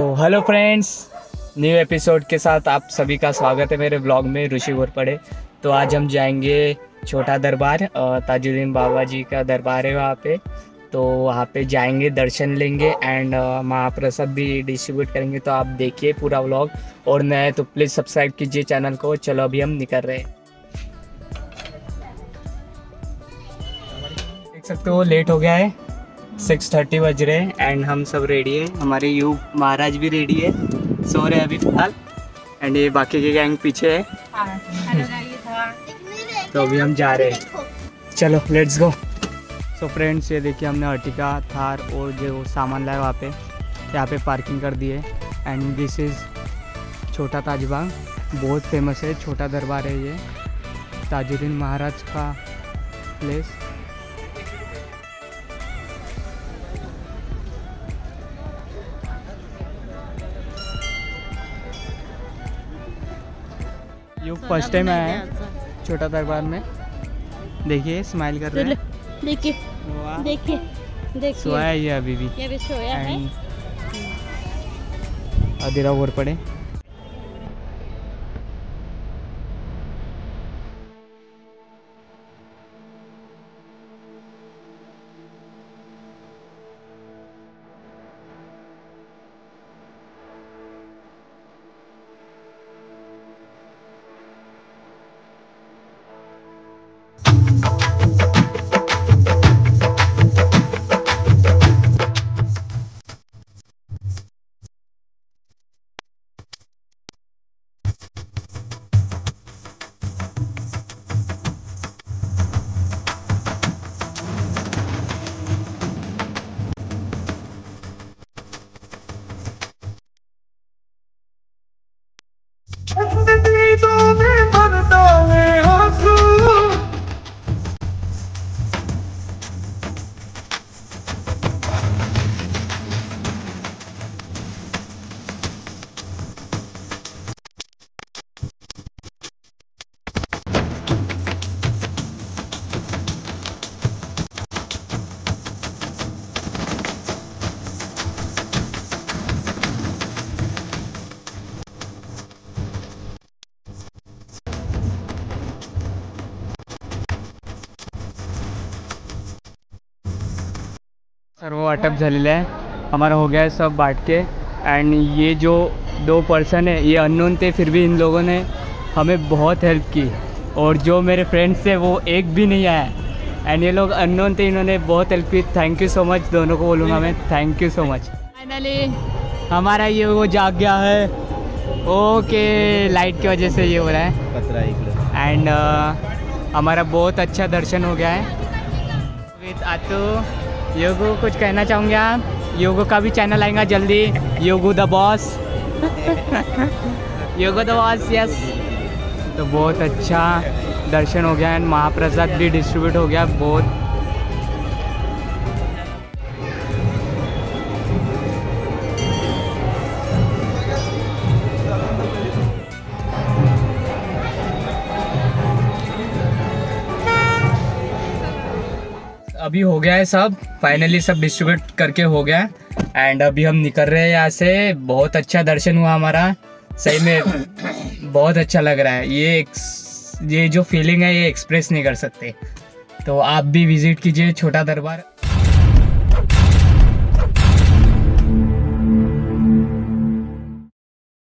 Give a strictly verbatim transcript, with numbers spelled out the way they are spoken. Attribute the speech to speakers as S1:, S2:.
S1: तो hello friends, new episode के साथ आप सभी का स्वागत है मेरे ब्लॉग में ऋषि घोरपड़े। तो आज हम जाएंगे छोटा दरबार, ताजुद्दीन बाबा जी का दरबार है वहाँ पे। तो वहाँ पे जाएंगे, दर्शन लेंगे एंड महाप्रसाद भी डिस्ट्रीब्यूट करेंगे। तो आप देखिए पूरा व्लॉग, और नए तो प्लीज़ सब्सक्राइब कीजिए चैनल को। चलो अभी हम निकल रहे हैं। देख सकते हो लेट हो गया है, सिक्स थर्टी बज रहे हैं एंड हम सब रेडी है। हमारे यू महाराज भी रेडी है, सो रहे अभी फिलहाल, एंड ये बाकी के गैंग पीछे है। तो अभी हम जा रहे हैं, चलो लेट्स गो। सो फ्रेंड्स, ये देखिए हमने अर्टिका, थार और जो सामान लाया वहाँ पे यहाँ पे पार्किंग कर दी है। एंड दिस इज़ छोटा ताजबाग, बहुत फेमस है, छोटा दरबार है ये, ताजुद्दीन महाराज का प्लेस। ये फर्स्ट टाइम आया है छोटा दरबार में। देखिए स्माइल कर रहे हैं,
S2: देखिए देखिए देखिए
S1: सोया है ये अभी भी,
S2: ये भी सोया है।
S1: अधीरा घोरपड़े। सर्व वाटप झालेलं आहे, हमारा हो गया है सब बांट के। एंड ये जो दो पर्सन है ये अननोन थे, फिर भी इन लोगों ने हमें बहुत हेल्प की। और जो मेरे फ्रेंड्स थे वो एक भी नहीं आया, एंड ये लोग अननोन थे, इन्होंने बहुत हेल्प की। थैंक यू सो मच, दोनों को बोलूँगा मैं, thank you so much. Finally हमारा ये वो जाग गया है। ओके, लाइट की वजह से ये हो रहा है। एंड uh, हमारा बहुत अच्छा दर्शन हो गया है विद आतू। योगू, कुछ कहना चाहूँगे आप? योगू का भी चैनल आएगा जल्दी, Yogu the boss. Yogu the boss, yes. तो बहुत अच्छा दर्शन हो गया एंड महाप्रसाद भी डिस्ट्रीब्यूट हो गया। बहुत अभी हो गया है सब, फाइनली सब डिस्ट्रीब्यूट करके हो गया। एंड अभी हम निकल रहे हैं यहाँ से। बहुत अच्छा दर्शन हुआ हमारा, सही में बहुत अच्छा लग रहा है। ये ये जो फीलिंग है ये एक्सप्रेस नहीं कर सकते। तो आप भी विजिट कीजिए छोटा दरबार।